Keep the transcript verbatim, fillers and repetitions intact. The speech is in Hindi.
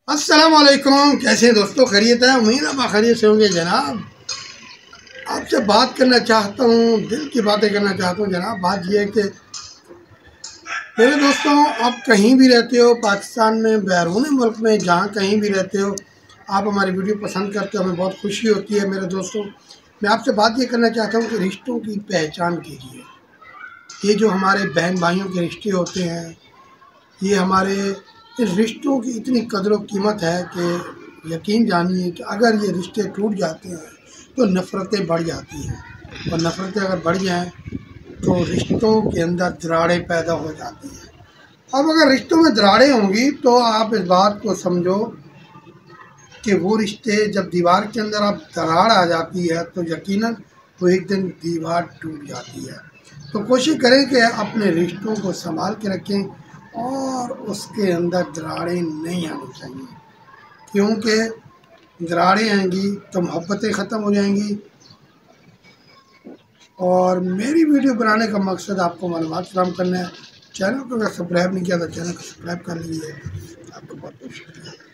अस्सलाम वालेकुम। कैसे हैं दोस्तों? खैरियत है? उम्मीद है खैरियत से होंगे जनाब। आपसे बात करना चाहता हूँ, दिल की बातें करना चाहता हूँ जनाब। बात यह है कि मेरे दोस्तों, आप कहीं भी रहते हो, पाकिस्तान में, बैरून मुल्क में, जहाँ कहीं भी रहते हो, आप हमारी वीडियो पसंद करते हो, हमें बहुत खुशी होती है। मेरे दोस्तों, मैं आपसे बात ये करना चाहता हूँ कि रिश्तों की पहचान कीजिए। ये जो हमारे बहन भाइयों के रिश्ते होते हैं, ये हमारे इस रिश्तों की इतनी कदर कीमत है कि यकीन जानिए कि अगर ये रिश्ते टूट जाते हैं तो नफ़रतें बढ़ जाती हैं, और नफ़रतें अगर बढ़ जाएं तो रिश्तों के अंदर दरारें पैदा हो जाती हैं। अब अगर रिश्तों में दरारें होंगी तो आप इस बात को समझो कि वो रिश्ते, जब दीवार के अंदर आप दरार आ जाती है तो यकीनन वो एक दिन दीवार टूट जाती है। तो कोशिश करें कि अपने रिश्तों को संभाल के रखें और उसके अंदर दरारें नहीं आनी चाहिए, क्योंकि दरारें आएंगी तो मोहब्बतें ख़त्म हो जाएंगी। और मेरी वीडियो बनाने का मकसद आपको मालूमात फराहम करना है। चैनल को अगर सब्सक्राइब नहीं किया तो चैनल को सब्सक्राइब कर लीजिए। आपको बहुत बहुत शुक्रिया।